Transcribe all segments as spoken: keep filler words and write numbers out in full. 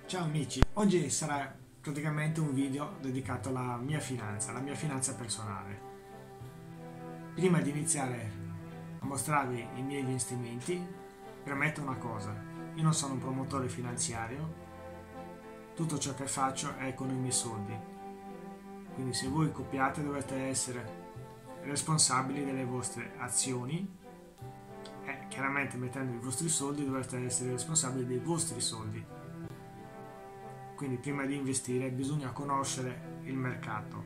Ciao amici, oggi sarà praticamente un video dedicato alla mia finanza, alla mia finanza personale. Prima di iniziare a mostrarvi i miei investimenti, premetto una cosa: io non sono un promotore finanziario, tutto ciò che faccio è con i miei soldi. Quindi se voi copiate dovete essere responsabili delle vostre azioni e chiaramente mettendo i vostri soldi dovete essere responsabili dei vostri soldi. Quindi prima di investire bisogna conoscere il mercato.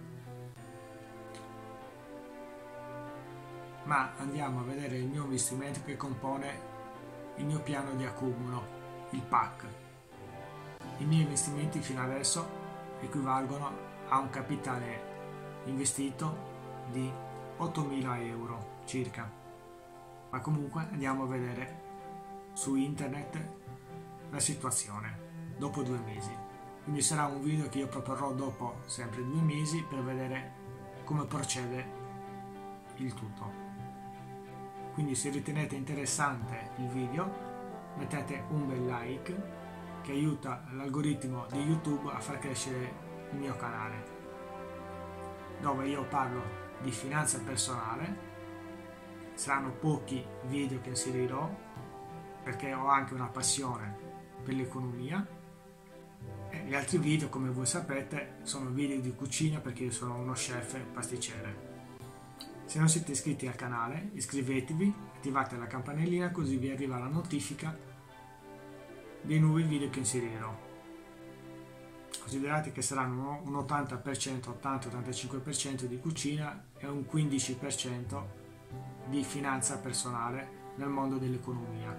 Ma andiamo a vedere il mio investimento che compone il mio piano di accumulo, il P A C. I miei investimenti fino adesso equivalgono a un capitale investito di ottomila euro circa. Ma comunque andiamo a vedere su internet la situazione dopo due mesi. Quindi sarà un video che io proporrò dopo sempre due mesi per vedere come procede il tutto. Quindi se ritenete interessante il video mettete un bel like che aiuta l'algoritmo di YouTube a far crescere il mio canale, dove io parlo di finanza personale. Saranno pochi video che inserirò perché ho anche una passione per l'economia. Gli altri video, come voi sapete, sono video di cucina perché io sono uno chef pasticcere. Se non siete iscritti al canale, iscrivetevi, attivate la campanellina così vi arriva la notifica dei nuovi video che inserirò. Considerate che saranno un ottanta per cento, ottanta ottantacinque per cento di cucina e un quindici per cento di finanza personale nel mondo dell'economia.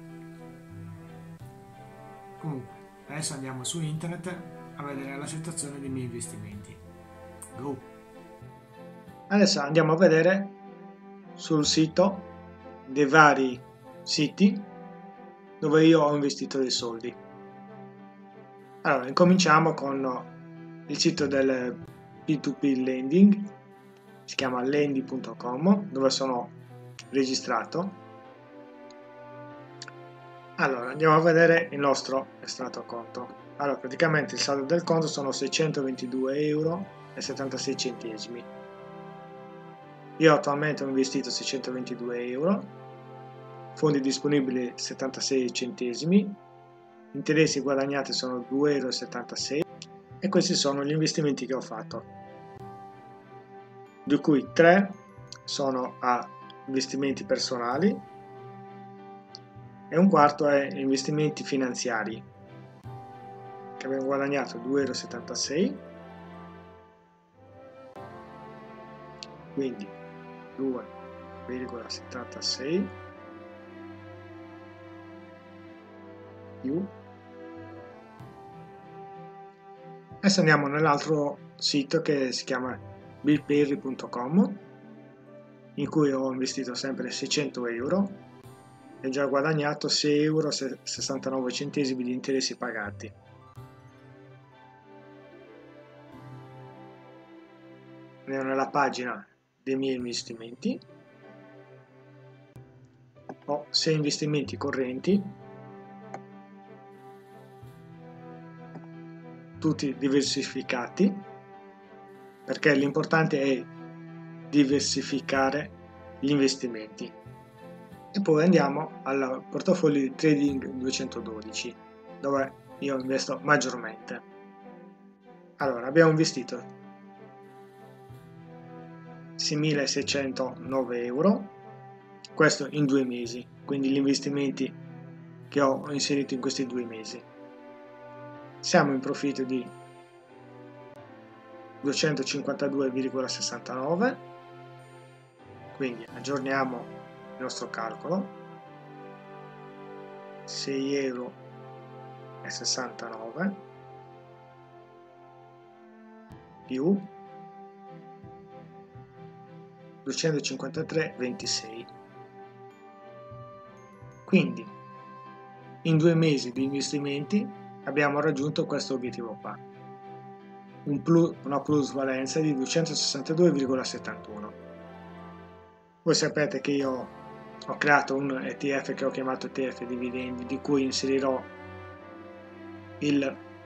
Comunque, adesso andiamo su internet a vedere la situazione dei miei investimenti. Go! Adesso andiamo a vedere sul sito dei vari siti dove io ho investito dei soldi. Allora, incominciamo con il sito del P due P lending, si chiama lending punto com, dove sono registrato. Allora, andiamo a vedere il nostro estratto conto. Allora, praticamente il saldo del conto sono seicentoventidue euro e settantasei centesimi. Io attualmente ho investito seicentoventidue euro, fondi disponibili settantasei centesimi, interessi guadagnati sono due euro e settantasei e questi sono gli investimenti che ho fatto, di cui tre sono a investimenti personali e un quarto è investimenti finanziari, che abbiamo guadagnato due euro e settantasei, quindi due virgola settantasei più. Adesso andiamo nell'altro sito che si chiama billperry punto com, in cui ho investito sempre seicento euro e già guadagnato sei euro e sessantanove centesimi di interessi pagati. Andiamo nella pagina dei miei investimenti. Ho sei investimenti correnti, tutti diversificati, perché l'importante è diversificare gli investimenti. E poi andiamo al portafoglio di Trading duecentododici, dove io investo maggiormente. Allora, abbiamo investito seimilaseicentonove euro, questo in due mesi, quindi gli investimenti che ho inserito in questi due mesi. Siamo in profitto di duecentocinquantadue virgola sessantanove, quindi aggiorniamo il nostro calcolo: sei euro e sessantanove più duecentocinquantatré virgola ventisei. Quindi in due mesi di investimenti abbiamo raggiunto questo obiettivo qua, un plus, una plusvalenza di duecentosessantadue virgola settantuno. Voi sapete che io ho creato un E T F che ho chiamato E T F dividendi, di cui inserirò il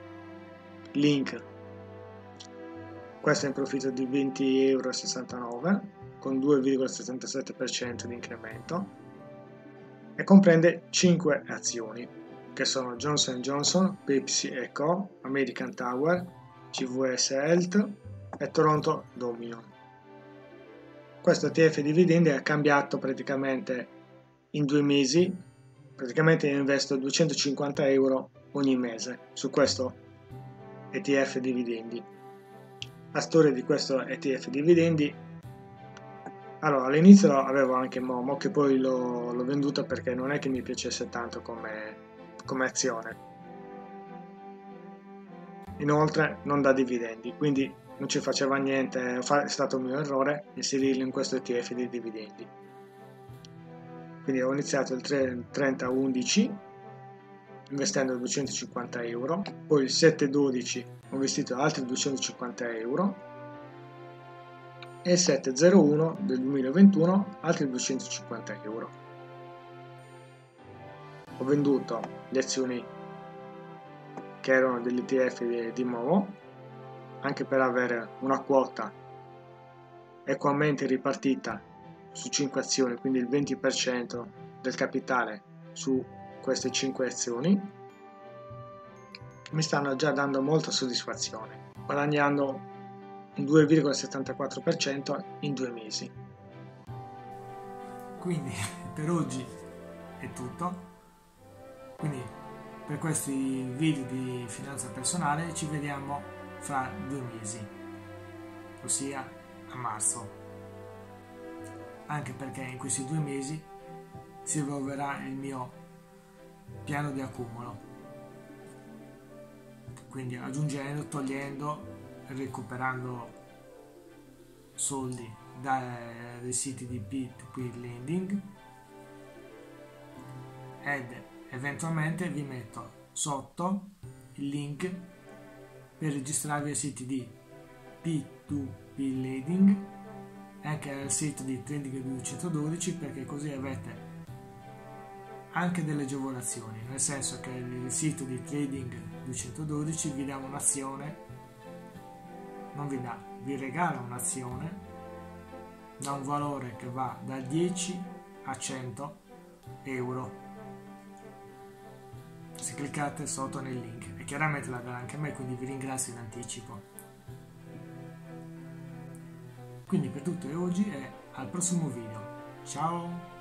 link. Questo è in profitto di venti virgola sessantanove euro con due virgola settantasette per cento di incremento e comprende cinque azioni che sono Johnson and Johnson, Pepsi e Co, American Tower, C V S Health e Toronto Dominion. Questo E T F dividendi è cambiato praticamente in due mesi, praticamente investo duecentocinquanta euro ogni mese su questo E T F dividendi. La storia di questo E T F dividendi, allora all'inizio avevo anche Momo che poi l'ho venduta perché non è che mi piacesse tanto come, come azione, inoltre non dà dividendi, quindi non ci faceva niente, è stato un mio errore inserirlo in questo E T F di dividendi. Quindi ho iniziato il trenta undici investendo duecentocinquanta euro, poi il sette dodici ho investito altri duecentocinquanta euro e il sette zero uno del duemilaventuno altri duecentocinquanta euro. Ho venduto le azioni che erano dell'E T F di, di Momo, anche per avere una quota equamente ripartita su cinque azioni, quindi il venti per cento del capitale su queste cinque azioni. Mi stanno già dando molta soddisfazione, guadagnando un due virgola settantaquattro per cento in due mesi. Quindi per oggi è tutto. Quindi per questi video di finanza personale ci vediamo fra due mesi, ossia a marzo, anche perché in questi due mesi si evolverà il mio piano di accumulo, quindi aggiungendo, togliendo e recuperando soldi dai, dai siti di P due P lending, ed eventualmente vi metto sotto il link per registrarvi ai siti di P due P lending e anche al sito di Trading duecentododici, perché così avete anche delle agevolazioni, nel senso che il sito di Trading duecentododici vi dà un'azione, non vi dà, vi regala un'azione da un valore che va da dieci a cento euro. Se cliccate sotto nel link, e chiaramente la darà anche a me, quindi vi ringrazio in anticipo. Quindi per tutto e oggi e al prossimo video. Ciao!